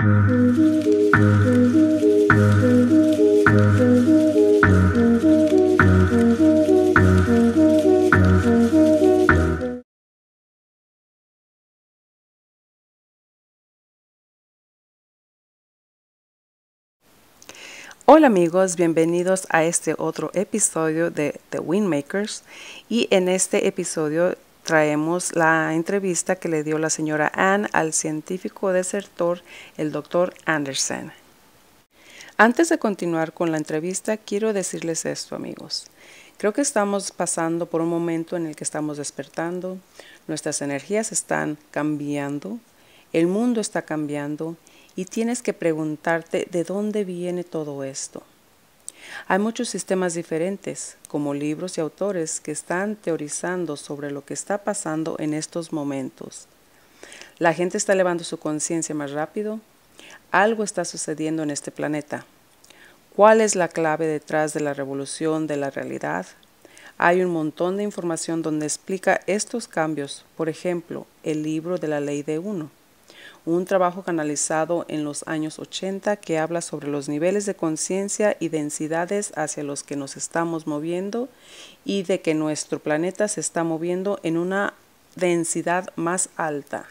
Hola amigos, bienvenidos a este otro episodio de The Wingmakers, y en este episodio traemos la entrevista que le dio la señora Ann al científico desertor, el Dr. Anderson. Antes de continuar con la entrevista, quiero decirles esto, amigos. Creo que estamos pasando por un momento en el que estamos despertando, nuestras energías están cambiando, el mundo está cambiando, y tienes que preguntarte de dónde viene todo esto. Hay muchos sistemas diferentes, como libros y autores, que están teorizando sobre lo que está pasando en estos momentos. La gente está elevando su conciencia más rápido. Algo está sucediendo en este planeta. ¿Cuál es la clave detrás de la revolución de la realidad? Hay un montón de información donde explica estos cambios. Por ejemplo, el libro de la ley de uno. Un trabajo canalizado en los años 80 que habla sobre los niveles de conciencia y densidades hacia los que nos estamos moviendo, y de que nuestro planeta se está moviendo en una densidad más alta.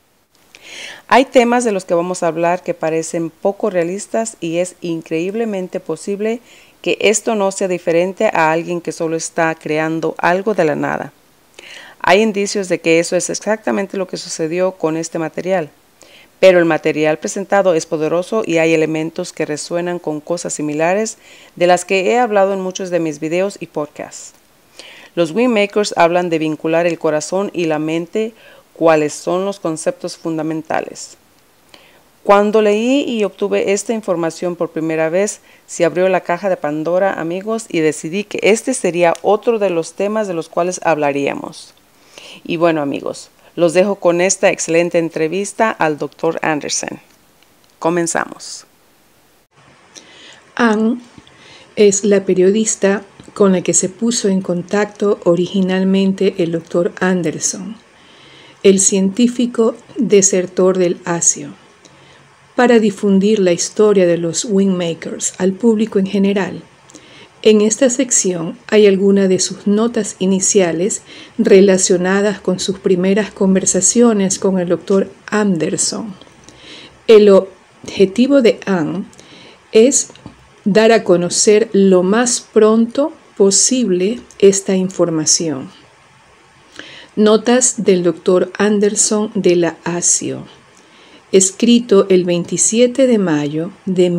Hay temas de los que vamos a hablar que parecen poco realistas, y es increíblemente posible que esto no sea diferente a alguien que solo está creando algo de la nada. Hay indicios de que eso es exactamente lo que sucedió con este material. Pero el material presentado es poderoso y hay elementos que resuenan con cosas similares de las que he hablado en muchos de mis videos y podcasts. Los Wingmakers hablan de vincular el corazón y la mente, cuáles son los conceptos fundamentales. Cuando leí y obtuve esta información por primera vez, se abrió la caja de Pandora, amigos, y decidí que este sería otro de los temas de los cuales hablaríamos. Y bueno, amigos, los dejo con esta excelente entrevista al Dr. Anderson. Comenzamos. Ann es la periodista con la que se puso en contacto originalmente el Dr. Anderson, el científico desertor del Asio, para difundir la historia de los Wingmakers al público en general. En esta sección hay algunas de sus notas iniciales relacionadas con sus primeras conversaciones con el Dr. Anderson. El objetivo de Ann es dar a conocer lo más pronto posible esta información. Notas del Dr. Anderson de la Asio, escrito el 27 de mayo de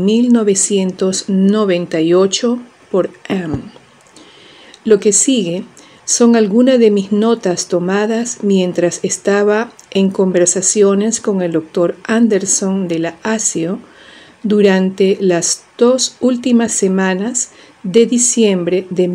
1998 por Ann. Lo que sigue son algunas de mis notas tomadas mientras estaba en conversaciones con el Dr. Anderson de la Asio durante las 2 últimas semanas de diciembre de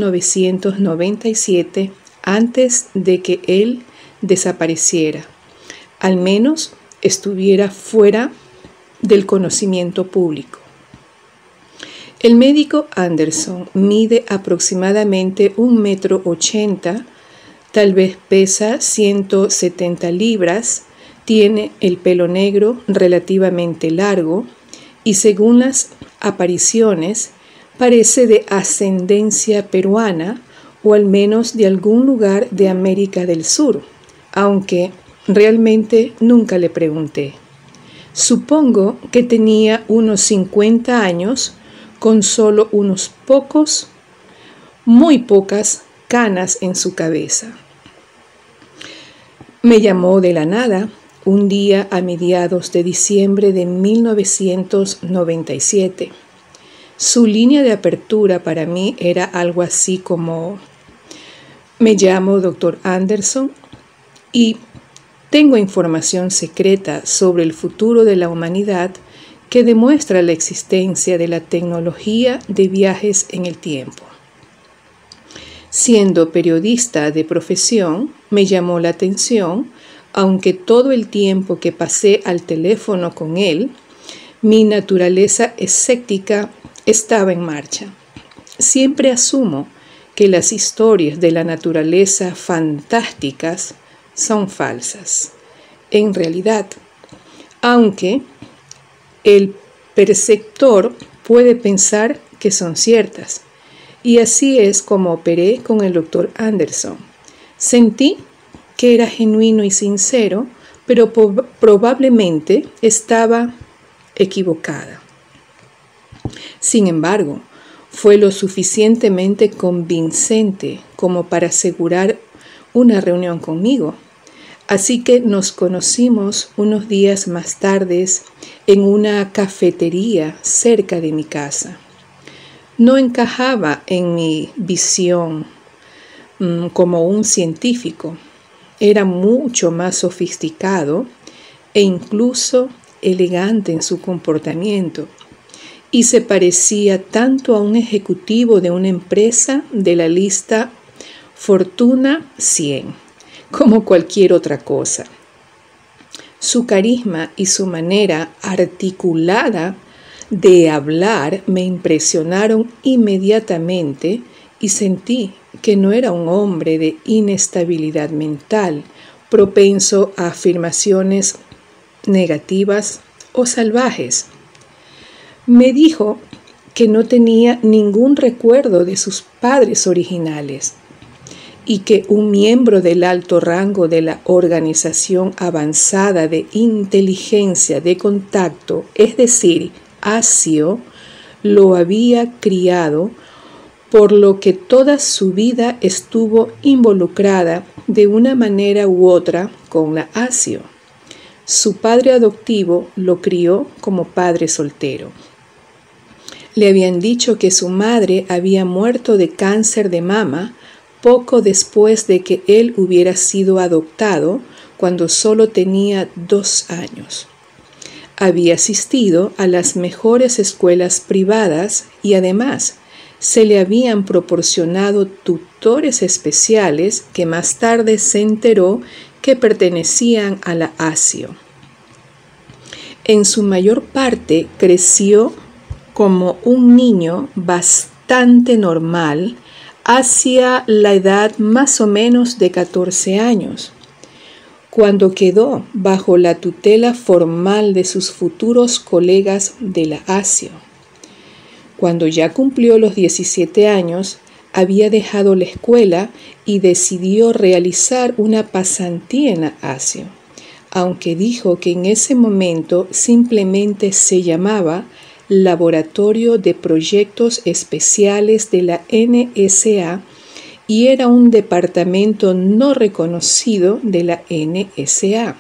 1997, antes de que él desapareciera, al menos estuviera fuera del conocimiento público. El médico Anderson mide aproximadamente 1,80 m, tal vez pesa 170 libras, tiene el pelo negro relativamente largo y, según las apariciones, parece de ascendencia peruana o al menos de algún lugar de América del Sur, aunque realmente nunca le pregunté. Supongo que tenía unos 50 años, con solo unos pocos, muy pocas canas en su cabeza. Me llamó de la nada un día a mediados de diciembre de 1997. Su línea de apertura para mí era algo así como: me llamo Dr. Anderson y tengo información secreta sobre el futuro de la humanidad que demuestra la existencia de la tecnología de viajes en el tiempo. Siendo periodista de profesión, me llamó la atención, aunque todo el tiempo que pasé al teléfono con él, mi naturaleza escéptica estaba en marcha. Siempre asumo que las historias de la naturaleza fantásticas son falsas. En realidad, aunque el perceptor puede pensar que son ciertas. Y así es como operé con el Dr. Anderson. Sentí que era genuino y sincero, pero probablemente estaba equivocada. Sin embargo, fue lo suficientemente convincente como para asegurar una reunión conmigo. Así que nos conocimos unos días más tarde en una cafetería cerca de mi casa. No encajaba en mi visión como un científico. Era mucho más sofisticado e incluso elegante en su comportamiento, y se parecía tanto a un ejecutivo de una empresa de la lista Fortuna 100 como cualquier otra cosa. Su carisma y su manera articulada de hablar me impresionaron inmediatamente y sentí que no era un hombre de inestabilidad mental, propenso a afirmaciones negativas o salvajes. Me dijo que no tenía ningún recuerdo de sus padres originales y que un miembro del alto rango de la Organización Avanzada de Inteligencia de Contacto, es decir, ASIO, lo había criado, por lo que toda su vida estuvo involucrada de una manera u otra con la ASIO. Su padre adoptivo lo crió como padre soltero. Le habían dicho que su madre había muerto de cáncer de mama poco después de que él hubiera sido adoptado, cuando solo tenía 2 años. Había asistido a las mejores escuelas privadas y además se le habían proporcionado tutores especiales que más tarde se enteró que pertenecían a la ASIO. En su mayor parte creció como un niño bastante normal hacia la edad más o menos de 14 años, cuando quedó bajo la tutela formal de sus futuros colegas de la ASIO. Cuando ya cumplió los 17 años, había dejado la escuela y decidió realizar una pasantía en la ASIO, aunque dijo que en ese momento simplemente se llamaba Laboratorio de Proyectos Especiales de la NSA y era un departamento no reconocido de la NSA.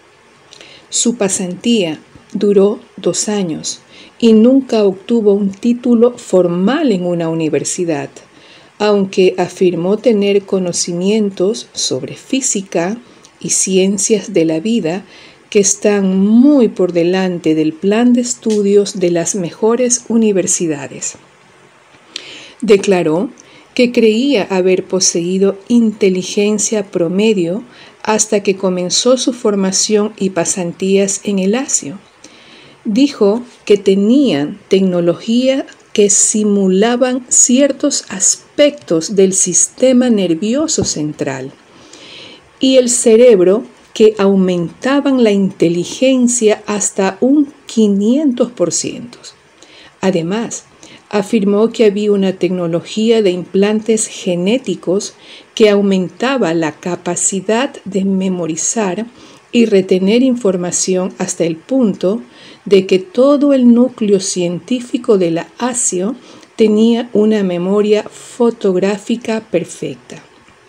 Su pasantía duró 2 años y nunca obtuvo un título formal en una universidad, aunque afirmó tener conocimientos sobre física y ciencias de la vida que están muy por delante del plan de estudios de las mejores universidades. Declaró que creía haber poseído inteligencia promedio hasta que comenzó su formación y pasantías en el ASIO. Dijo que tenían tecnología que simulaban ciertos aspectos del sistema nervioso central y el cerebro que aumentaban la inteligencia hasta un 500%. Además, afirmó que había una tecnología de implantes genéticos que aumentaba la capacidad de memorizar y retener información hasta el punto de que todo el núcleo científico de la ASIO tenía una memoria fotográfica perfecta.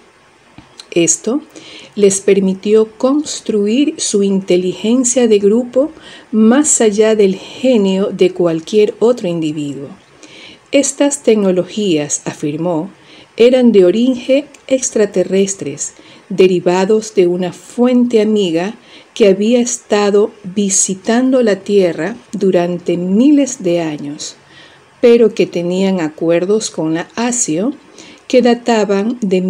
Esto les permitió construir su inteligencia de grupo más allá del genio de cualquier otro individuo. Estas tecnologías, afirmó, eran de origen extraterrestres, derivados de una fuente amiga que había estado visitando la Tierra durante miles de años, pero que tenían acuerdos con la ASIO que databan de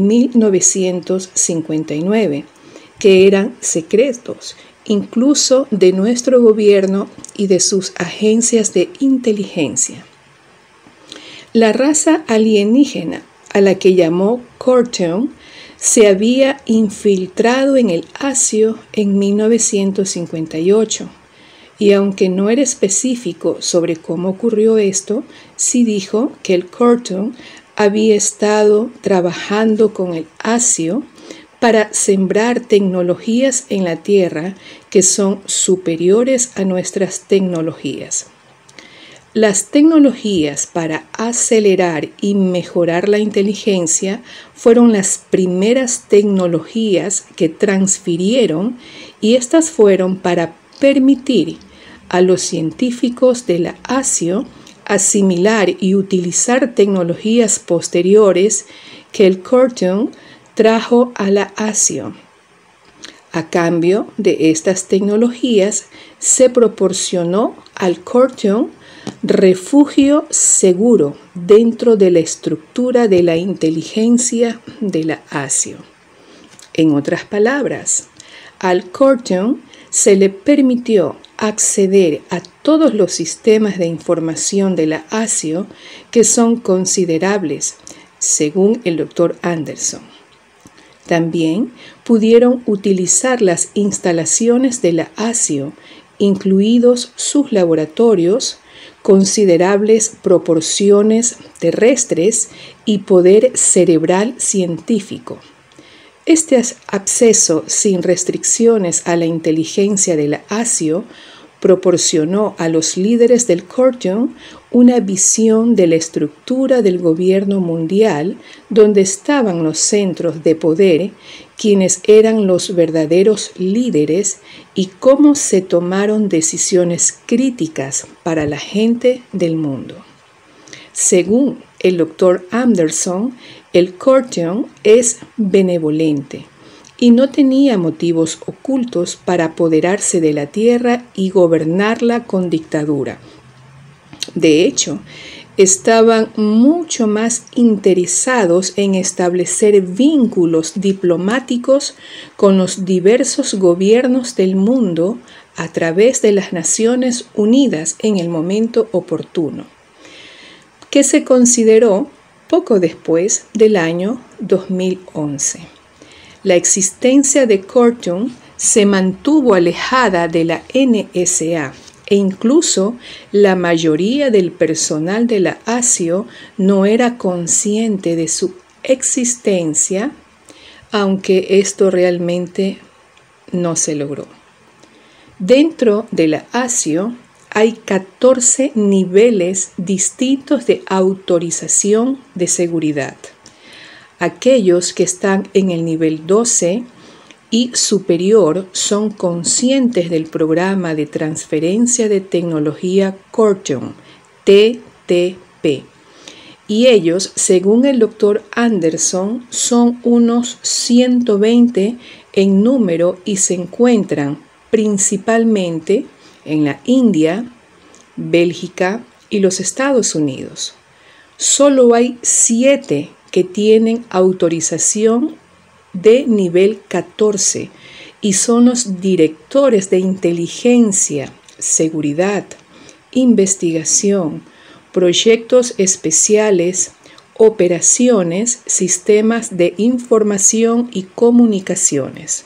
1959, que eran secretos, incluso de nuestro gobierno y de sus agencias de inteligencia. La raza alienígena, a la que llamó Corton, se había infiltrado en el ASIO en 1958, y aunque no era específico sobre cómo ocurrió esto, sí dijo que el Curtin había estado trabajando con el Asio para sembrar tecnologías en la Tierra que son superiores a nuestras tecnologías. Las tecnologías para acelerar y mejorar la inteligencia fueron las primeras tecnologías que transfirieron, y estas fueron para permitir a los científicos de la Asio asimilar y utilizar tecnologías posteriores que el Curtin trajo a la Asio. A cambio de estas tecnologías, se proporcionó al Curtin refugio seguro dentro de la estructura de la inteligencia de la Asio. En otras palabras, al Curtin se le permitió acceder a todos los sistemas de información de la Asio que son considerables, según el Dr. Anderson. También pudieron utilizar las instalaciones de la Asio, incluidos sus laboratorios, considerables proporciones terrestres y poder cerebral científico. Este acceso sin restricciones a la inteligencia de la Asio proporcionó a los líderes del Curtin una visión de la estructura del gobierno mundial, donde estaban los centros de poder, quienes eran los verdaderos líderes, y cómo se tomaron decisiones críticas para la gente del mundo. Según el Dr. Anderson, el Curtin es benevolente y no tenía motivos ocultos para apoderarse de la tierra y gobernarla con dictadura. De hecho, estaban mucho más interesados en establecer vínculos diplomáticos con los diversos gobiernos del mundo a través de las Naciones Unidas en el momento oportuno, que se consideró poco después del año 2011. La existencia de Curtin se mantuvo alejada de la NSA, e incluso la mayoría del personal de la Asio no era consciente de su existencia, aunque esto realmente no se logró. Dentro de la Asio hay 14 niveles distintos de autorización de seguridad. Aquellos que están en el nivel 12 y superior son conscientes del programa de transferencia de tecnología Curtin, TTP. Y ellos, según el Dr. Anderson, son unos 120 en número y se encuentran principalmente en la India, Bélgica y los Estados Unidos. Solo hay 7 que tienen autorización de nivel 14 y son los directores de inteligencia, seguridad, investigación, proyectos especiales, operaciones, sistemas de información y comunicaciones.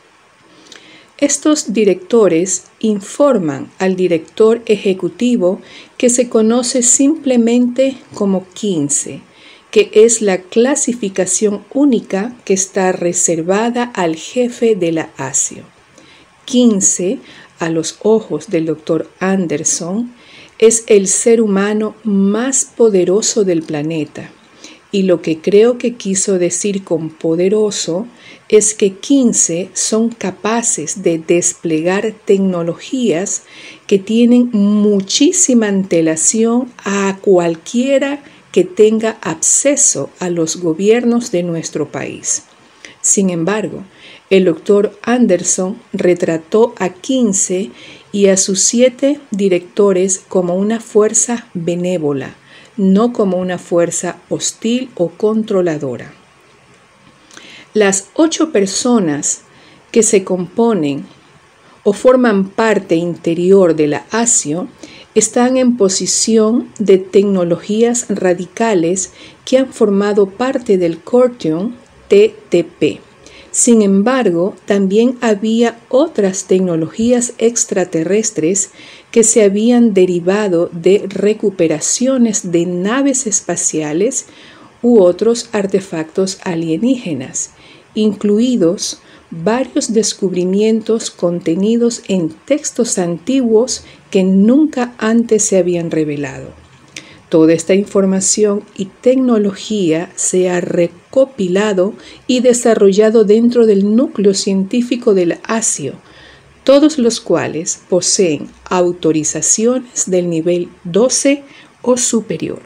Estos directores informan al director ejecutivo, que se conoce simplemente como 15, que es la clasificación única que está reservada al jefe de la Asio. 15, a los ojos del Dr. Anderson, es el ser humano más poderoso del planeta. Y lo que creo que quiso decir con poderoso es que 15 son capaces de desplegar tecnologías que tienen muchísima antelación a cualquiera que tenga acceso a los gobiernos de nuestro país. Sin embargo, el Dr. Anderson retrató a 15 y a sus 7 directores como una fuerza benévola, no como una fuerza hostil o controladora. Las 8 personas que se componen o forman parte interior de la Asio están en posición de tecnologías radicales que han formado parte del Curtin TTP, Sin embargo, también había otras tecnologías extraterrestres que se habían derivado de recuperaciones de naves espaciales u otros artefactos alienígenas, incluidos varios descubrimientos contenidos en textos antiguos que nunca antes se habían revelado. Toda esta información y tecnología se ha recopilado y desarrollado dentro del núcleo científico del ASIO, todos los cuales poseen autorizaciones del nivel 12 o superior.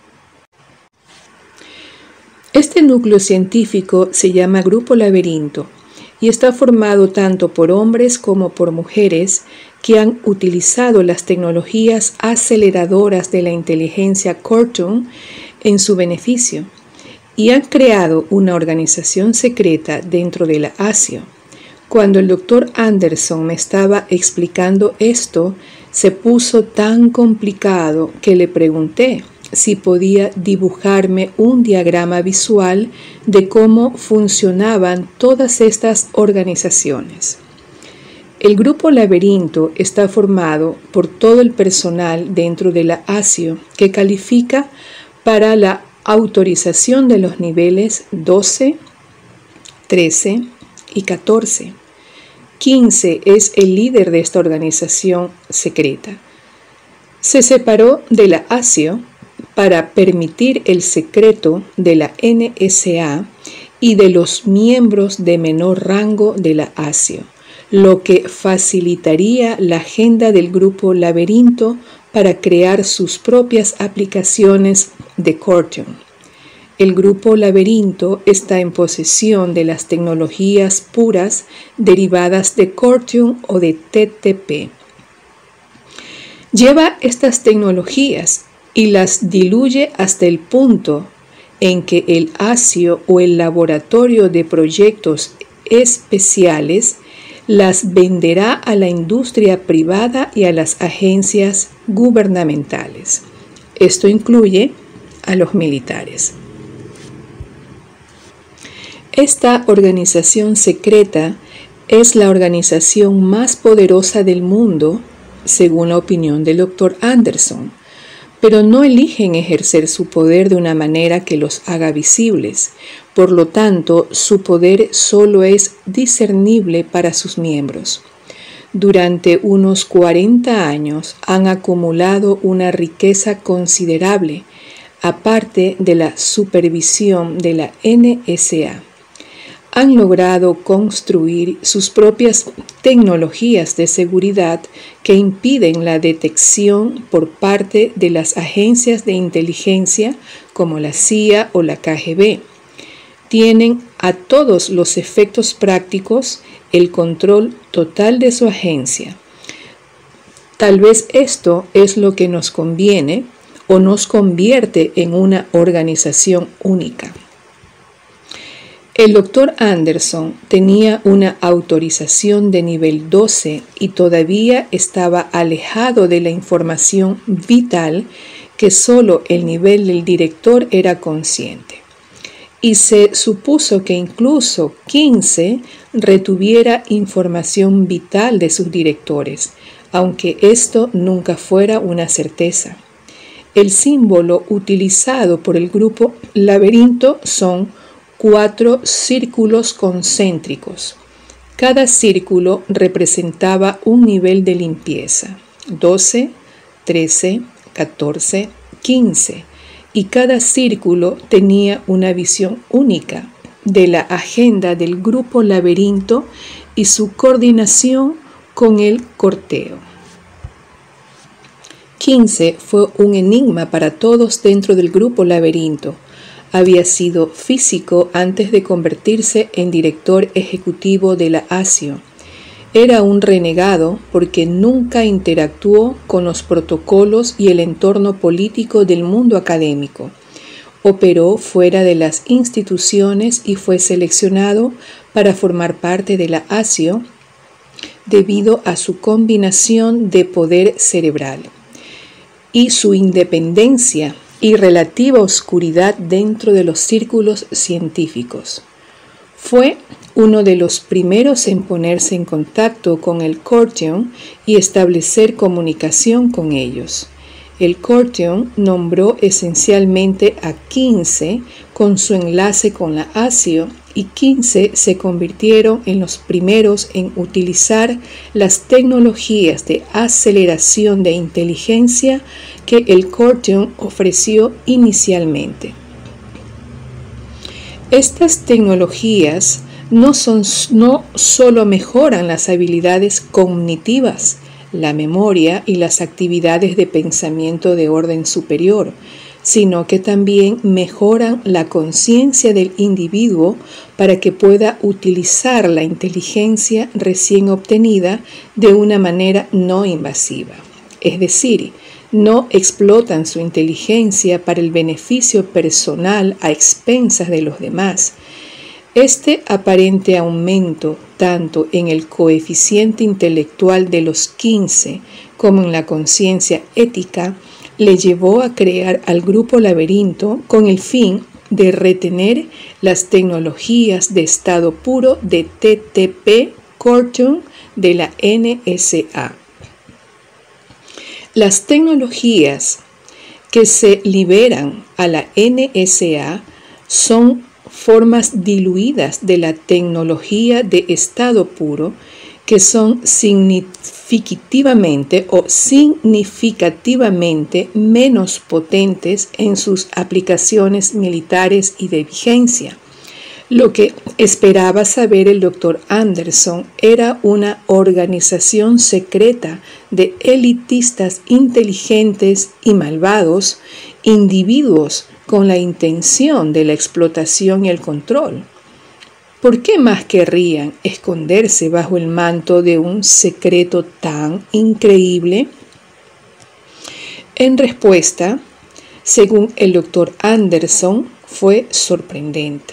Este núcleo científico se llama Grupo Laberinto y está formado tanto por hombres como por mujeres que han utilizado las tecnologías aceleradoras de la inteligencia Quantum en su beneficio y han creado una organización secreta dentro de la ASIO. Cuando el Dr. Anderson me estaba explicando esto, se puso tan complicado que le pregunté si podía dibujarme un diagrama visual de cómo funcionaban todas estas organizaciones. El Grupo Laberinto está formado por todo el personal dentro de la ASIO que califica para la autorización de los niveles 12, 13 y 14. 15 es el líder de esta organización secreta. Se separó de la ASIO para permitir el secreto de la NSA y de los miembros de menor rango de la ASIO, lo que facilitaría la agenda del Grupo Laberinto para crear sus propias aplicaciones de Quantum. El Grupo Laberinto está en posesión de las tecnologías puras derivadas de Quantum o de TTP. Lleva estas tecnologías y las diluye hasta el punto en que el ASIO o el Laboratorio de Proyectos Especiales las venderá a la industria privada y a las agencias gubernamentales. Esto incluye a los militares. Esta organización secreta es la organización más poderosa del mundo, según la opinión del Dr. Anderson, pero no eligen ejercer su poder de una manera que los haga visibles. Por lo tanto, su poder solo es discernible para sus miembros. Durante unos 40 años han acumulado una riqueza considerable, aparte de la supervisión de la NSA. Han logrado construir sus propias tecnologías de seguridad que impiden la detección por parte de las agencias de inteligencia como la CIA o la KGB. Tienen a todos los efectos prácticos el control total de su agencia. Tal vez esto es lo que nos conviene o nos convierte en una organización única. El Dr. Anderson tenía una autorización de nivel 12 y todavía estaba alejado de la información vital que solo el nivel del director era consciente. Y se supuso que incluso 15 retuviera información vital de sus directores, aunque esto nunca fuera una certeza. El símbolo utilizado por el Grupo Laberinto son 4 círculos concéntricos. Cada círculo representaba un nivel de limpieza, 12, 13, 14, 15, y cada círculo tenía una visión única de la agenda del Grupo Laberinto y su coordinación con el corteo. 15 fue un enigma para todos dentro del Grupo Laberinto. Había sido físico antes de convertirse en director ejecutivo de la ASIO. Era un renegado porque nunca interactuó con los protocolos y el entorno político del mundo académico. Operó fuera de las instituciones y fue seleccionado para formar parte de la ASIO debido a su combinación de poder cerebral y su independencia y relativa oscuridad dentro de los círculos científicos. Fue uno de los primeros en ponerse en contacto con el Cortion y establecer comunicación con ellos. El Cortion nombró esencialmente a 15 con su enlace con la ASIO, y 15 se convirtieron en los primeros en utilizar las tecnologías de aceleración de inteligencia que el Cortion ofreció inicialmente. Estas tecnologías no solo mejoran las habilidades cognitivas, la memoria y las actividades de pensamiento de orden superior, sino que también mejoran la conciencia del individuo para que pueda utilizar la inteligencia recién obtenida de una manera no invasiva. Es decir, no explotan su inteligencia para el beneficio personal a expensas de los demás. Este aparente aumento, tanto en el coeficiente intelectual de los 15 como en la conciencia ética, le llevó a crear al Grupo Laberinto con el fin de retener las tecnologías de estado puro de TTP Cortion de la NSA. Las tecnologías que se liberan a la NSA son formas diluidas de la tecnología de estado puro que son significativamente menos potentes en sus aplicaciones militares y de vigencia. Lo que esperaba saber el Dr. Anderson era una organización secreta de elitistas inteligentes y malvados, individuos con la intención de la explotación y el control. ¿Por qué más querrían esconderse bajo el manto de un secreto tan increíble? En respuesta, según el Dr. Anderson, fue sorprendente.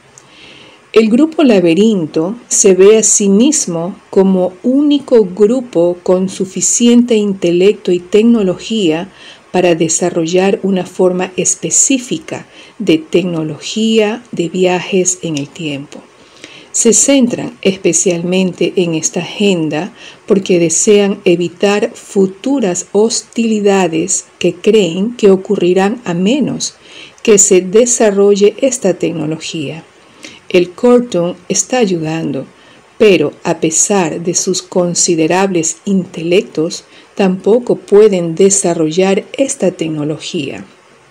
El Grupo Laberinto se ve a sí mismo como único grupo con suficiente intelecto y tecnología para desarrollar una forma específica de tecnología de viajes en el tiempo. Se centran especialmente en esta agenda porque desean evitar futuras hostilidades que creen que ocurrirán a menos que se desarrolle esta tecnología. El Cortion está ayudando, pero a pesar de sus considerables intelectos, tampoco pueden desarrollar esta tecnología.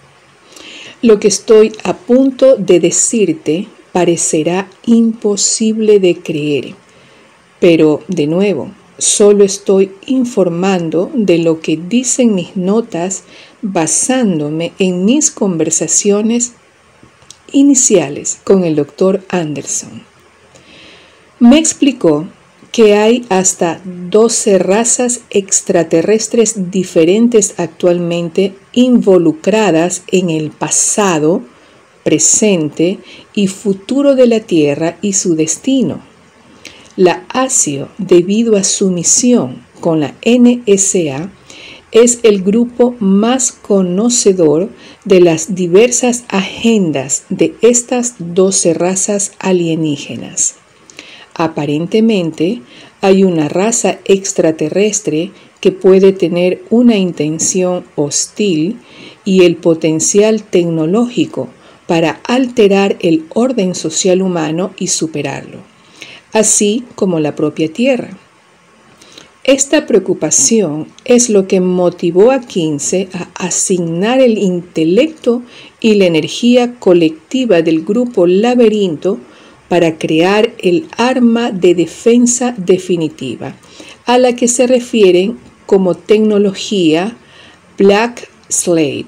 Lo que estoy a punto de decirte parecerá imposible de creer, pero de nuevo, solo estoy informando de lo que dicen mis notas basándome en mis conversaciones iniciales con el Dr. Anderson. Me explicó que hay hasta 12 razas extraterrestres diferentes actualmente involucradas en el pasado, presente y futuro de la Tierra y su destino. La ASIO, debido a su misión con la NSA, es el grupo más conocedor de las diversas agendas de estas 12 razas alienígenas. Aparentemente, hay una raza extraterrestre que puede tener una intención hostil y el potencial tecnológico para alterar el orden social humano y superarlo, así como la propia Tierra. Esta preocupación es lo que motivó a 15 a asignar el intelecto y la energía colectiva del Grupo Laberinto para crear el arma de defensa definitiva, a la que se refieren como tecnología Black Slate,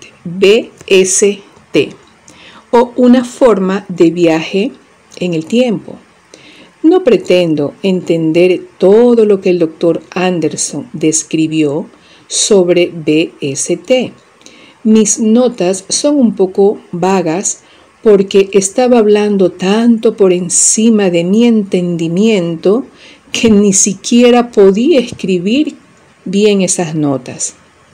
BST, o una forma de viaje en el tiempo. No pretendo entender todo lo que el Dr. Anderson describió sobre BST. Mis notas son un poco vagas porque estaba hablando tanto por encima de mi entendimiento que ni siquiera podía escribir bien esas notas.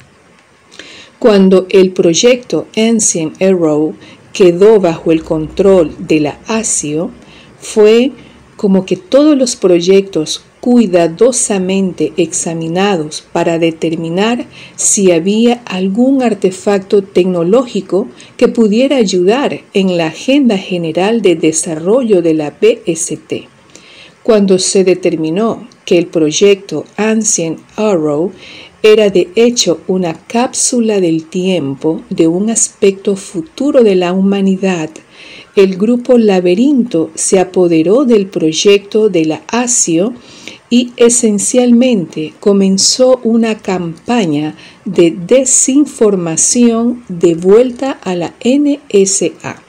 Cuando el proyecto Ancient Arrow quedó bajo el control de la ASIO, fue como que todos los proyectos cuidadosamente examinados para determinar si había algún artefacto tecnológico que pudiera ayudar en la agenda general de desarrollo de la BST. Cuando se determinó que el proyecto Ancient Arrow era de hecho una cápsula del tiempo de un aspecto futuro de la humanidad, el grupo Laberinto se apoderó del proyecto de la ASIO y esencialmente comenzó una campaña de desinformación de vuelta a la NSA.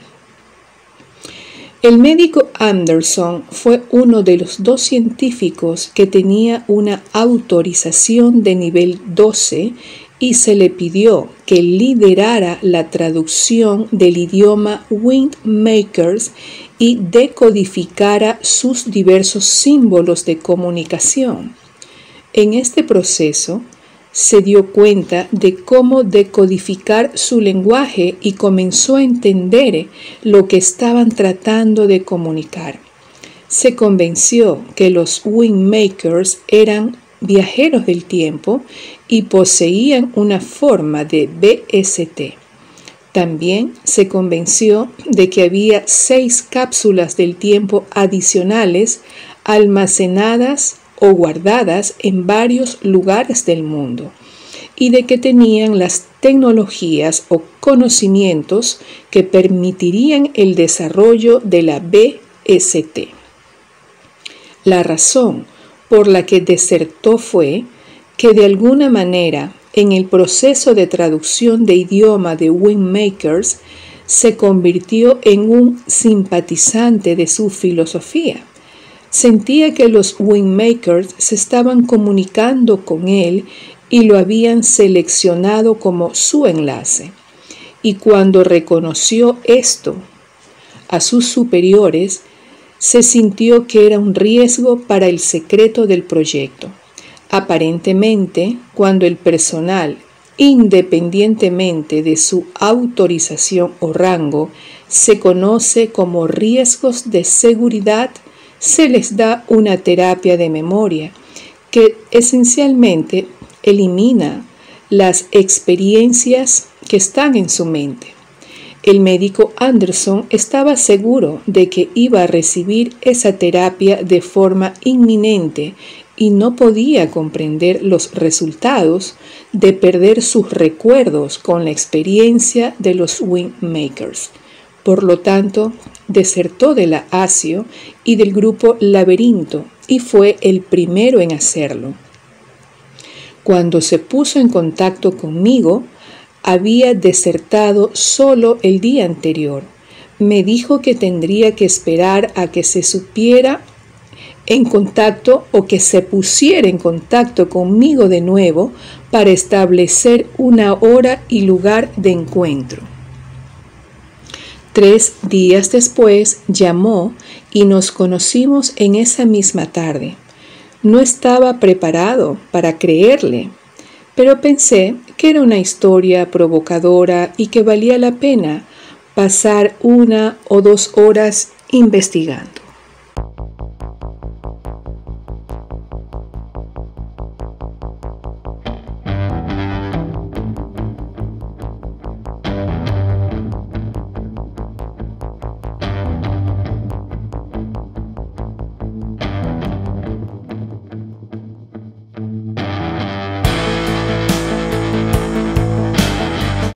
El médico Anderson fue uno de los 2 científicos que tenía una autorización de nivel 12 y se le pidió que liderara la traducción del idioma Windmakers y decodificara sus diversos símbolos de comunicación. En este proceso, se dio cuenta de cómo decodificar su lenguaje y comenzó a entender lo que estaban tratando de comunicar. Se convenció que los Windmakers eran viajeros del tiempo y poseían una forma de BST. También se convenció de que había 6 cápsulas del tiempo adicionales almacenadas o guardadas en varios lugares del mundo y de que tenían las tecnologías o conocimientos que permitirían el desarrollo de la BST. La razón por la que desertó fue que de alguna manera en el proceso de traducción de idioma de Windmakers se convirtió en un simpatizante de su filosofía. Sentía que los Windmakers se estaban comunicando con él y lo habían seleccionado como su enlace. Y cuando reconoció esto a sus superiores, se sintió que era un riesgo para el secreto del proyecto. Aparentemente, cuando el personal, independientemente de su autorización o rango, se conoce como riesgos de seguridad, se les da una terapia de memoria que esencialmente elimina las experiencias que están en su mente. El médico Anderson estaba seguro de que iba a recibir esa terapia de forma inminente y no podía comprender los resultados de perder sus recuerdos con la experiencia de los Windmakers. Por lo tanto, desertó de la ASIO y del grupo Laberinto y fue el primero en hacerlo. Cuando se puso en contacto conmigo, había desertado solo el día anterior. Me dijo que tendría que esperar a que se supiera en contacto o que se pusiera en contacto conmigo de nuevo para establecer una hora y lugar de encuentro. 3 días después llamó y nos conocimos en esa misma tarde. No estaba preparado para creerle, pero pensé que era una historia provocadora y que valía la pena pasar 1 o 2 horas investigando.